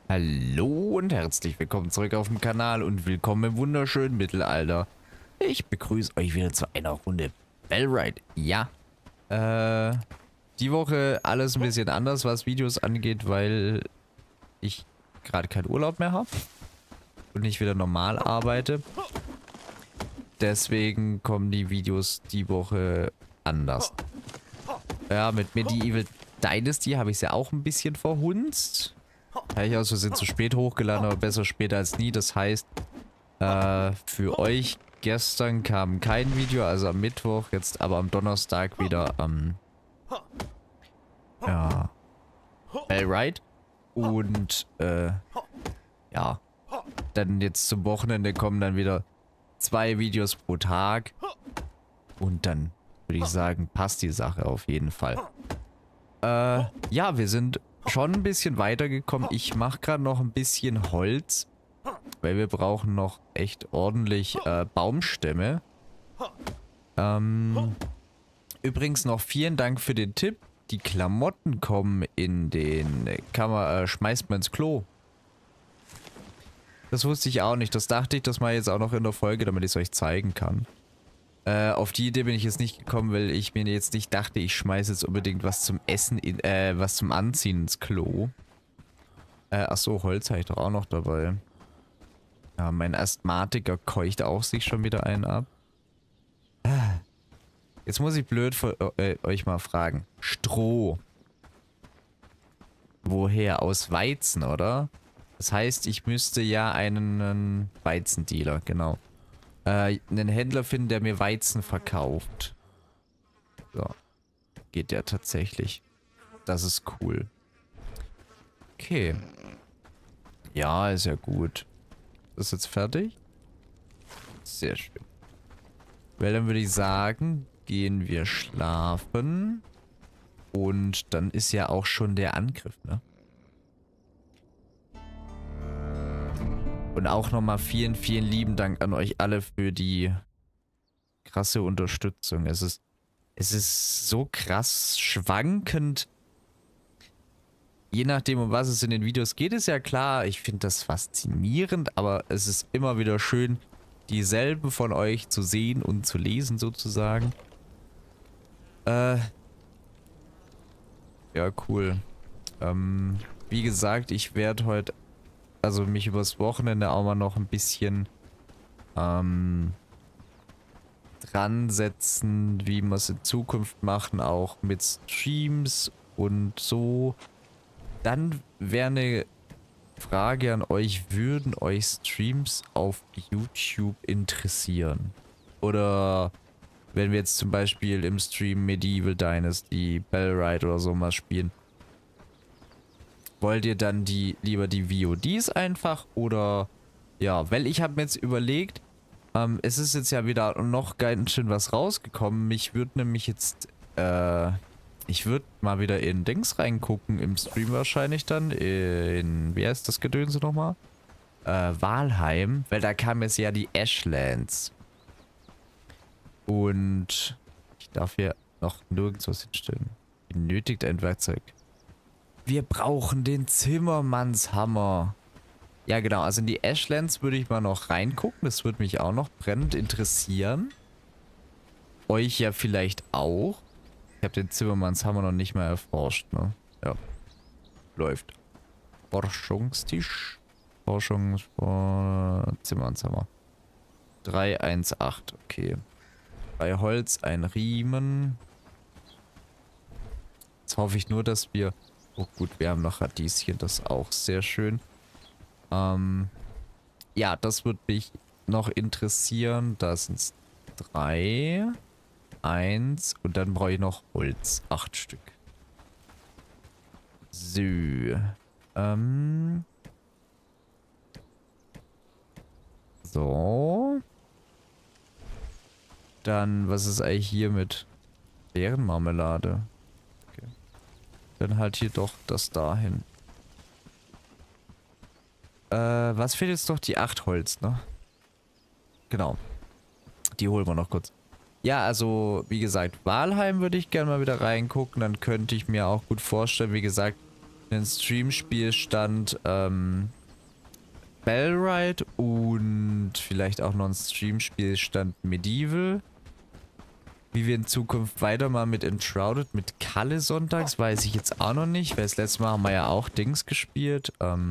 Hallo und herzlich willkommen zurück auf dem Kanal und willkommen im wunderschönen Mittelalter. Ich begrüße euch wieder zu einer Runde Bellride. Ja, die Woche alles ein bisschen anders, was Videos angeht, weil ich gerade keinen Urlaub mehr habe und nicht wieder normal arbeite. Deswegen kommen die Videos die Woche anders. Ja, mit Medieval Dynasty habe ich es ja auch ein bisschen verhunzt. Habe ich aus Versehen zu spät hochgeladen, aber besser später als nie. Das heißt, für euch gestern kam kein Video, also am Mittwoch, jetzt aber am Donnerstag wieder ja, Bellride. Und ja, dann jetzt zum Wochenende kommen dann wieder 2 Videos pro Tag. Und dann würde ich sagen, passt die Sache auf jeden Fall. Ja, wir sind schon ein bisschen weitergekommen. Ich mache gerade noch ein bisschen Holz, weil wir brauchen noch echt ordentlich Baumstämme. Übrigens noch vielen Dank für den Tipp. Die Klamotten kommen in den schmeißt man ins Klo. Das wusste ich auch nicht. Das dachte ich, das mal jetzt auch noch in der Folge, damit ich es euch zeigen kann. Auf die Idee bin ich jetzt nicht gekommen, weil ich mir jetzt nicht dachte, ich schmeiße jetzt unbedingt was zum Essen, was zum Anziehen ins Klo. Achso, Holz habe ich doch auch noch dabei. Ja, mein Asthmatiker keucht auch sich schon wieder einen ab. Jetzt muss ich blöd euch mal fragen. Stroh. Woher? Aus Weizen, oder? Das heißt, ich müsste ja einen Weizendealer, genau. Einen Händler finden, der mir Weizen verkauft. So. Geht ja tatsächlich. Das ist cool. Okay. Ja, ist ja gut. Ist jetzt fertig? Sehr schön. Weil dann würde ich sagen, gehen wir schlafen. Und dann ist ja auch schon der Angriff, ne? Und auch nochmal vielen, vielen lieben Dank an euch alle für die krasse Unterstützung. Es ist so krass schwankend. Je nachdem, um was es in den Videos geht, ist ja klar. Ich finde das faszinierend, aber es ist immer wieder schön, dieselben von euch zu sehen und zu lesen sozusagen. Ja, cool. Wie gesagt, ich werde heute mich übers Wochenende auch mal noch ein bisschen dran setzen, wie wir es in Zukunft machen, auch mit Streams und so. Dann wäre eine Frage an euch, würden euch Streams auf YouTube interessieren? Oder wenn wir jetzt zum Beispiel im Stream Medieval Dynasty, Bellride oder so mal spielen, wollt ihr dann lieber die VODs einfach oder ja, weil ich habe mir jetzt überlegt, es ist jetzt ja wieder noch ganz schön was rausgekommen. Mich würde nämlich jetzt, ich würde mal wieder in Dings reingucken, im Stream wahrscheinlich dann, wie heißt das Gedönse nochmal? Valheim, weil da kam jetzt ja die Ashlands. Und ich darf hier noch nirgends was hinstellen. Benötigt ein Werkzeug. Wir brauchen den Zimmermannshammer. Ja genau, also in die Ashlands würde ich mal noch reingucken. Das würde mich auch noch brennend interessieren. Euch ja vielleicht auch. Ich habe den Zimmermannshammer noch nicht mal erforscht, ne? Ja. Läuft. Forschungstisch. Zimmermannshammer. 318, okay. Bei Holz ein Riemen. Jetzt hoffe ich nur, dass wir... Oh gut, wir haben noch Radieschen, das ist auch sehr schön. Ja, das würde mich noch interessieren. Da sind es 3, 1 und dann brauche ich noch Holz. 8 Stück. So. So. Dann, was ist eigentlich hier mit Beerenmarmelade? Okay. Dann halt hier doch das dahin. Was fehlt jetzt noch? Die 8 Holz, ne? Genau. Die holen wir noch kurz. Ja, also, wie gesagt, Valheim würde ich gerne mal wieder reingucken. Dann könnte ich mir auch gut vorstellen, wie gesagt, einen Streamspielstand Bellride und vielleicht auch noch einen Streamspielstand Medieval. Wie wir in Zukunft weitermachen mit Enshrouded, mit Kalle sonntags, weiß ich jetzt auch noch nicht, weil das letzte Mal haben wir ja auch Dings gespielt.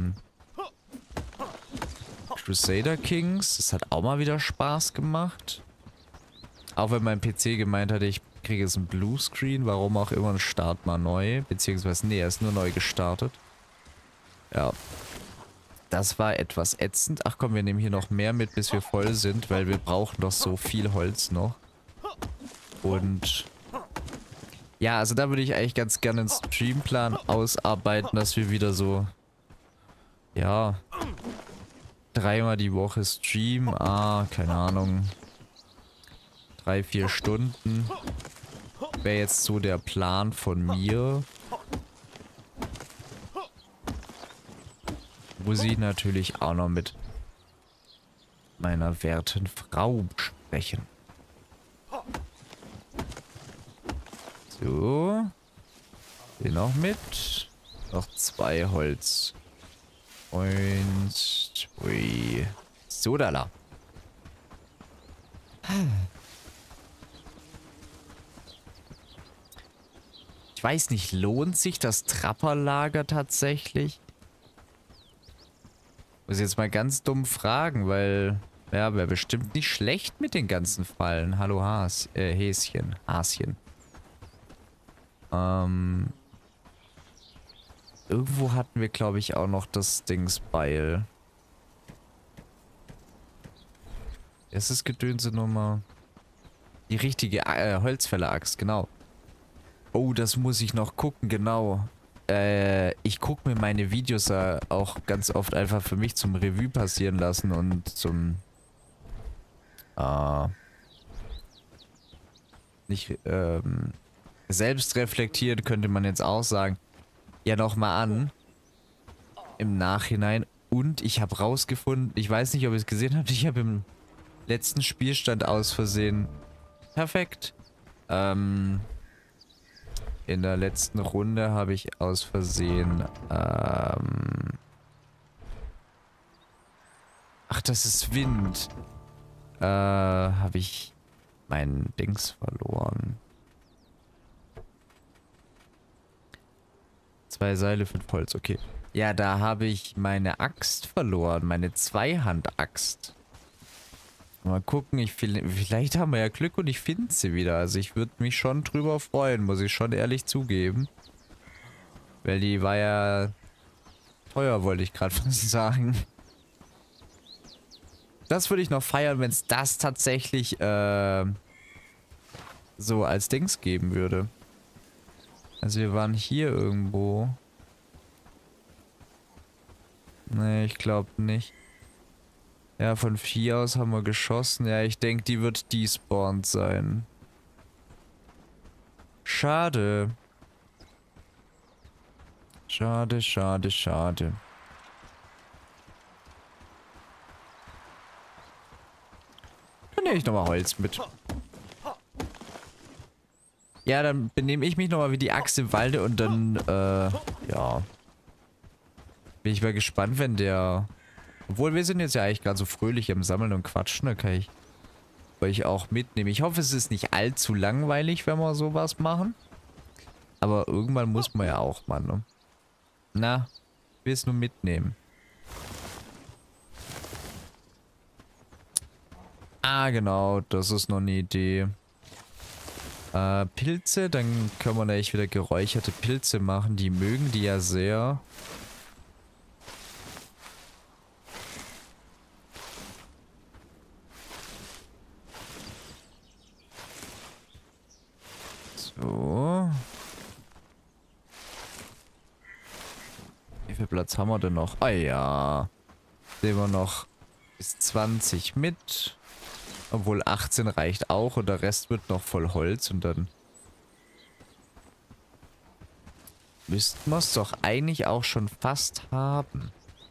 Crusader Kings, das hat auch mal wieder Spaß gemacht. Auch wenn mein PC gemeint hatte, ich kriege jetzt einen Bluescreen, warum auch immer, und start mal neu. Beziehungsweise, nee, er ist nur neu gestartet. Ja. Das war etwas ätzend. Ach komm, wir nehmen hier noch mehr mit, bis wir voll sind, weil wir brauchen doch so viel Holz noch. Und ja, also da würde ich eigentlich ganz gerne einen Streamplan ausarbeiten, dass wir wieder so, ja, 3-mal die Woche streamen. Keine Ahnung, 3-4 Stunden wäre jetzt so der Plan von mir. Muss ich natürlich auch noch mit meiner werten Frau besprechen. So. Den noch mit. Noch 2 Holz. Und 2. So, da la. Ich weiß nicht, lohnt sich das Trapperlager tatsächlich? Muss jetzt mal ganz dumm fragen, weil ja, wäre bestimmt nicht schlecht mit den ganzen Fallen. Hallo Häschen. Haschen. Irgendwo hatten wir, glaube ich, auch noch das Dingsbeil. Es ist Gedönse-Nummer. Die richtige Holzfäller-Axt, genau. Oh, das muss ich noch gucken, genau. Ich gucke mir meine Videos auch ganz oft einfach für mich zum Revue passieren lassen und zum nicht selbst reflektiert, könnte man jetzt auch sagen. Ja, nochmal an. Im Nachhinein. Und ich habe rausgefunden, ich weiß nicht, ob ihr es gesehen habt, ich habe im letzten Spielstand aus Versehen. Perfekt. In der letzten Runde habe ich aus Versehen. Ach, das ist Wind. Habe ich meinen Dings verloren. 2 Seile, 5 Holz, okay. Ja, da habe ich meine Axt verloren, meine Zweihand-Axt. Mal gucken, vielleicht haben wir ja Glück und ich finde sie wieder. Also ich würde mich schon drüber freuen, muss ich schon ehrlich zugeben. Weil die war ja teuer, wollte ich gerade fast sagen. Das würde ich noch feiern, wenn es das tatsächlich so als Dings geben würde. Also wir waren hier irgendwo. Nee, ich glaube nicht. Ja, von 4 aus haben wir geschossen. Ja, ich denke, die wird despawned sein. Schade. Schade, schade, schade. Dann nehme ich nochmal Holz mit. Ja, dann benehme ich mich nochmal wie die Axt im Walde und dann, ja. Bin ich mal gespannt, wenn der... Obwohl, wir sind jetzt ja eigentlich gerade so fröhlich am Sammeln und Quatschen, da kann ich euch auch mitnehmen. Ich hoffe, es ist nicht allzu langweilig, wenn wir sowas machen. Aber irgendwann muss man ja auch mal, ne? Na, ich will es nur mitnehmen. Ah, genau, das ist noch eine Idee. Pilze, dann können wir nämlich wieder geräucherte Pilze machen. Die mögen die ja sehr. So. Wie viel Platz haben wir denn noch? Ah ja. Nehmen wir noch bis 20 mit. Obwohl 18 reicht auch und der Rest wird noch voll Holz und dann müssten wir es doch eigentlich auch schon fast haben.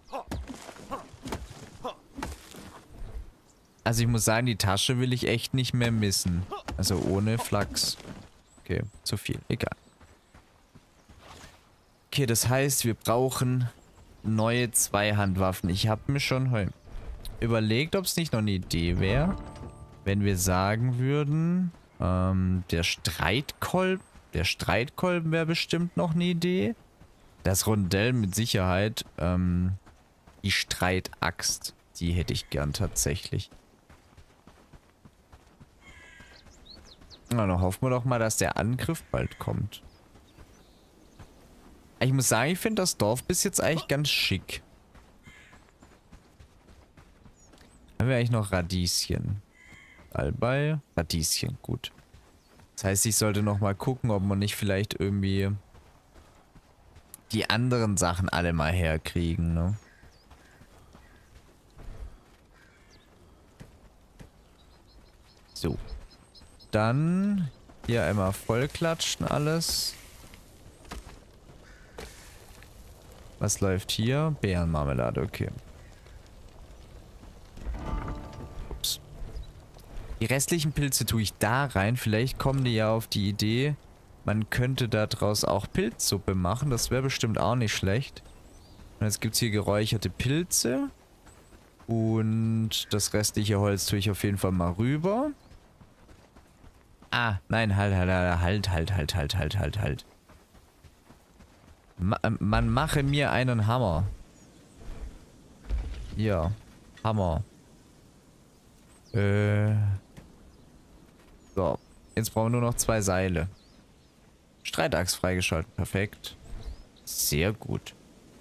Also ich muss sagen, die Tasche will ich echt nicht mehr missen. Also ohne Flachs. Okay, zu viel. Egal. Okay, das heißt, wir brauchen neue Zweihandwaffen. Ich habe mir schon überlegt, ob es nicht noch eine Idee wäre, wenn wir sagen würden, der Streitkolben wäre bestimmt noch eine Idee. Das Rondell mit Sicherheit, die Streitaxt, die hätte ich gern tatsächlich. Na, dann hoffen wir doch mal, dass der Angriff bald kommt. Ich muss sagen, ich finde das Dorf bis jetzt eigentlich ganz schick. Haben wir eigentlich noch Radieschen? Salbei? Radieschen, gut. Das heißt, ich sollte noch mal gucken, ob man nicht vielleicht irgendwie die anderen Sachen alle mal herkriegen, ne? So. Dann hier einmal vollklatschen alles. Was läuft hier? Beerenmarmelade, okay. Ups. Die restlichen Pilze tue ich da rein. Vielleicht kommen die ja auf die Idee, man könnte daraus auch Pilzsuppe machen. Das wäre bestimmt auch nicht schlecht. Und jetzt gibt es hier geräucherte Pilze. Und das restliche Holz tue ich auf jeden Fall mal rüber. Ah, nein, halt. Man mache mir einen Hammer. Ja, Hammer. So, jetzt brauchen wir nur noch 2 Seile. Streitachs freigeschaltet, perfekt. Sehr gut.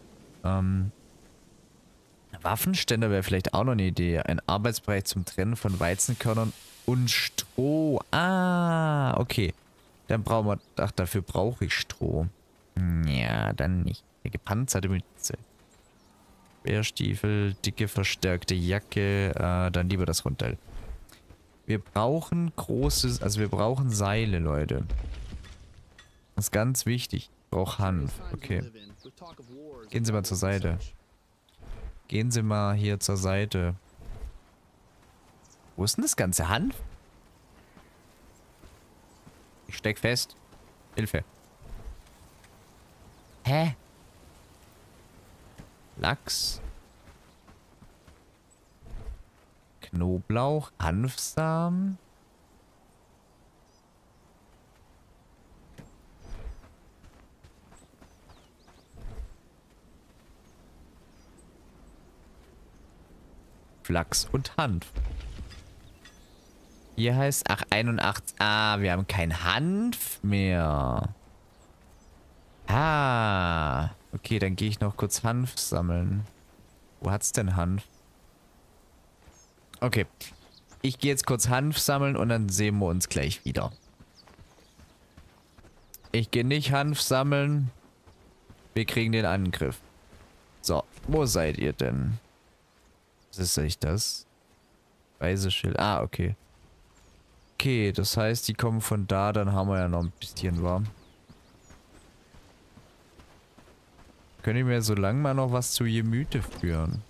Waffenständer wäre vielleicht auch noch eine Idee. Ein Arbeitsbereich zum Trennen von Weizenkörnern und Stroh. Ah, okay. Dann brauchen wir... Ach, dafür brauche ich Stroh. Ja, dann nicht. Eine gepanzerte Mütze. Bärstiefel, dicke verstärkte Jacke. Dann lieber das Rondell. Wir brauchen großes... Also wir brauchen Seile, Leute. Das ist ganz wichtig. Ich brauche Hanf. Okay. Gehen Sie mal zur Seite. Gehen Sie mal hier zur Seite. Wo ist denn das ganze Hanf? Ich steck fest. Hilfe. Hä? Lachs. Knoblauch. Hanfsamen. Flachs und Hanf. Hier heißt, ach, 81. Ah, wir haben kein Hanf mehr. Ah. Okay, dann gehe ich noch kurz Hanf sammeln. Wo hat's denn Hanf? Okay. Ich gehe jetzt kurz Hanf sammeln und dann sehen wir uns gleich wieder. Ich gehe nicht Hanf sammeln. Wir kriegen den Angriff. So, wo seid ihr denn? Was ist eigentlich das? Reiseschild. Ah, okay. Okay, das heißt, die kommen von da, dann haben wir ja noch ein bisschen warm. Können ich mir so lange mal noch was zu Gemüte führen?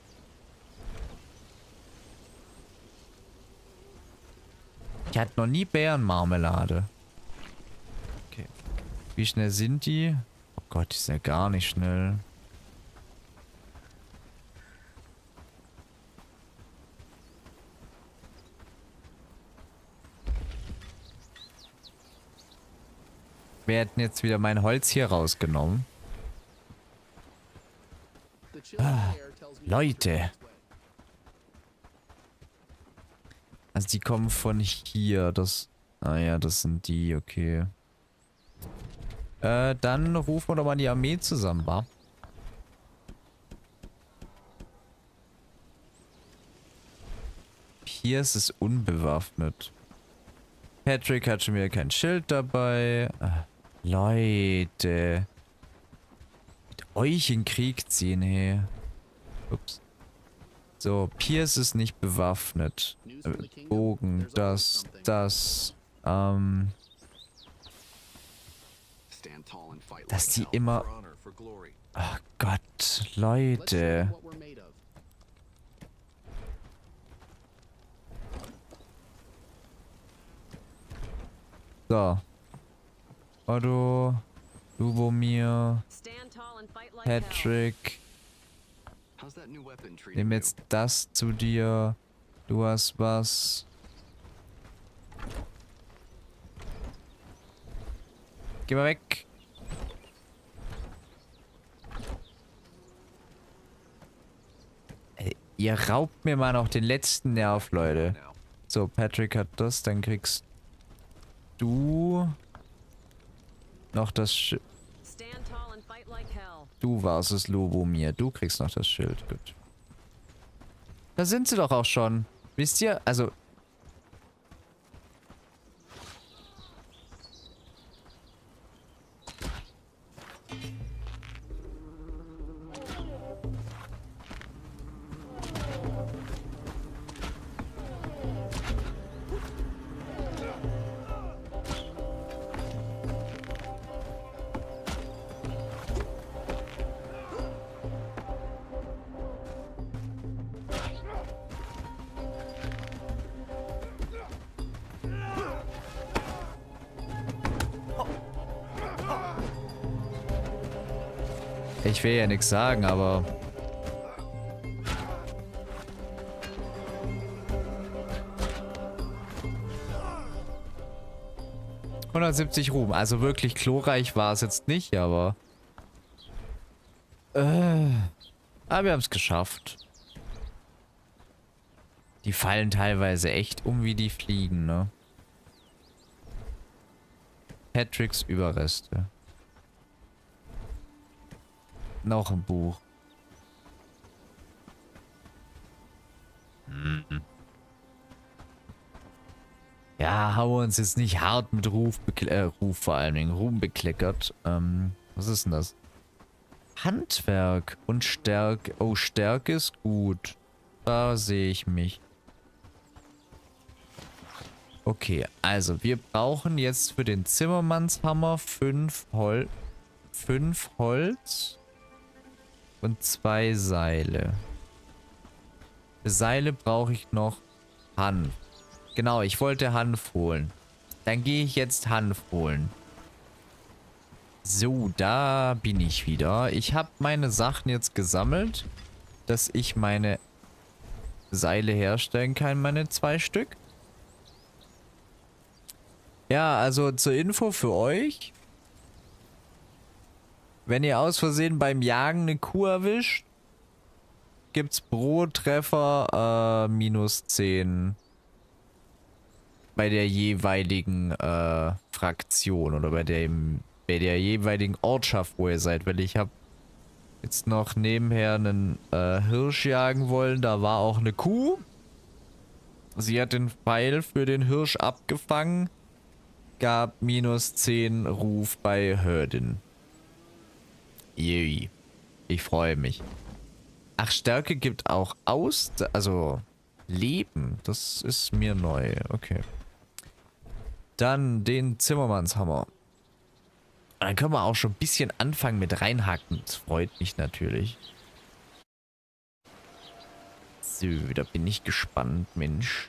Ich hatte noch nie Beerenmarmelade. Okay. Wie schnell sind die? Oh Gott, die sind ja gar nicht schnell. Wir hätten jetzt wieder mein Holz hier rausgenommen. Ah, Leute. Also die kommen von hier. Das. Ah ja, das sind die, okay. Dann rufen wir doch mal die Armee zusammen, wa? Pierce ist unbewaffnet. Patrick hat schon wieder kein Schild dabei. Ah, Leute. Mit euch in Krieg ziehen, hey. Ups. So, Pierce ist nicht bewaffnet. Bogen, das. Dass die immer... Ach Gott, Leute. So. Otto. Lubomir, Patrick. Nimm jetzt das zu dir. Du hast was. Geh mal weg. Ey, ihr raubt mir mal noch den letzten Nerv, Leute. So, Patrick hat das, dann kriegst du noch das Schild. Du warst es, Lubomir. Du kriegst noch das Schild. Gut. Da sind sie doch auch schon. Wisst ihr? Also... Ich will ja nichts sagen, aber... ...170 Ruhm. Also wirklich glorreich war es jetzt nicht, aber... Aber wir haben es geschafft. Die fallen teilweise echt um wie die Fliegen, ne? Patricks Überreste. Noch ein Buch. Ja, haben wir uns jetzt nicht hart mit Ruf vor allen Dingen, Ruhm bekleckert. Was ist denn das? Handwerk und Stärke. Oh, Stärke ist gut. Da sehe ich mich. Okay, also wir brauchen jetzt für den Zimmermannshammer 5 Holz und 2 Seile. Für Seile brauche ich noch Hanf. Genau, ich wollte Hanf holen. Dann gehe ich jetzt Hanf holen. So, da bin ich wieder. Ich habe meine Sachen jetzt gesammelt, dass ich meine Seile herstellen kann, meine 2 Stück. Ja, also zur Info für euch. Wenn ihr aus Versehen beim Jagen eine Kuh erwischt, gibt's pro Treffer -10 bei der jeweiligen Fraktion oder bei der jeweiligen Ortschaft, wo ihr seid. Weil ich habe jetzt noch nebenher einen Hirsch jagen wollen. Da war auch eine Kuh. Sie hat den Pfeil für den Hirsch abgefangen. Gab -10 Ruf bei Herdin. Yay. Ich freue mich. Ach, Stärke gibt auch also Leben. Das ist mir neu. Okay. Dann den Zimmermannshammer. Dann können wir auch schon ein bisschen anfangen mit reinhacken. Das freut mich natürlich. So, da bin ich gespannt, Mensch.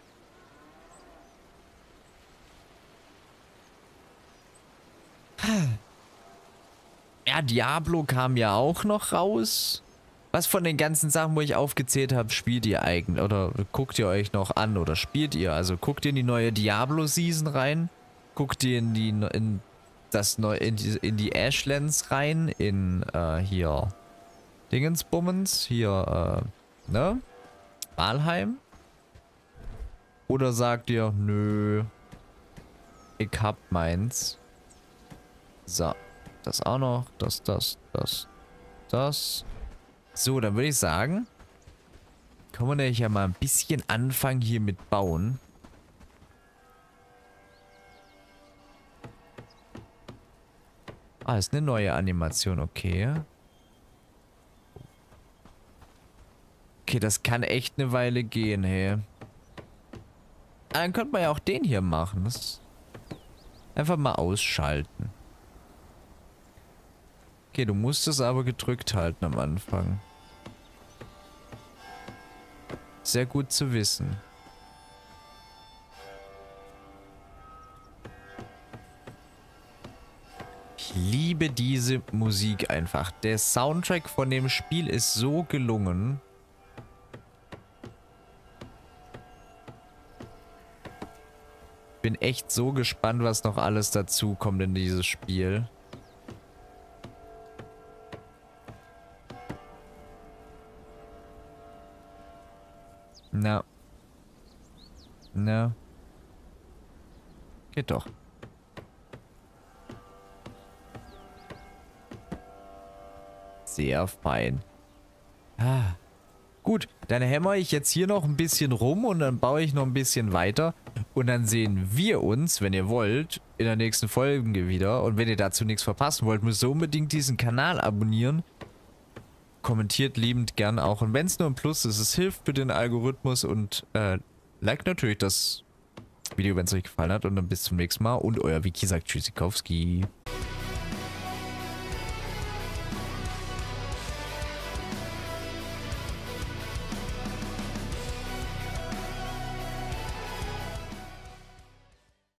Ja, Diablo kam ja auch noch raus. Was von den ganzen Sachen, wo ich aufgezählt habe, spielt ihr eigentlich? Oder guckt ihr euch noch an? Oder spielt ihr? Also guckt ihr in die neue Diablo-Season rein? Guckt ihr in die Ashlands rein? Hier Dingensbummens? Hier, ne? Valheim? Oder sagt ihr, nö, ich hab meins. So, das auch noch. Das. So, dann würde ich sagen, können wir nämlich ja mal ein bisschen anfangen hier mit Bauen. Ah, ist eine neue Animation, okay. Okay, das kann echt eine Weile gehen, hey. Ah, dann könnte man ja auch den hier machen. Das einfach mal ausschalten. Okay, du musst es aber gedrückt halten am Anfang. Sehr gut zu wissen. Ich liebe liebe diese Musik einfach. Der Soundtrack von dem Spiel ist so gelungen. Bin echt so gespannt, was noch alles dazu kommt in dieses Spiel. Na. Na. Geht doch. Sehr fein. Ah. Gut, dann hämmer ich jetzt hier noch ein bisschen rum und dann baue ich noch ein bisschen weiter. Und dann sehen wir uns, wenn ihr wollt, in der nächsten Folge wieder. Und wenn ihr dazu nichts verpassen wollt, müsst ihr unbedingt diesen Kanal abonnieren. Kommentiert liebend gern auch. Und wenn es nur ein Plus ist, es hilft für den Algorithmus. Und liked natürlich das Video, wenn es euch gefallen hat. Und dann bis zum nächsten Mal. Und euer Wiki sagt Tschüssikowski.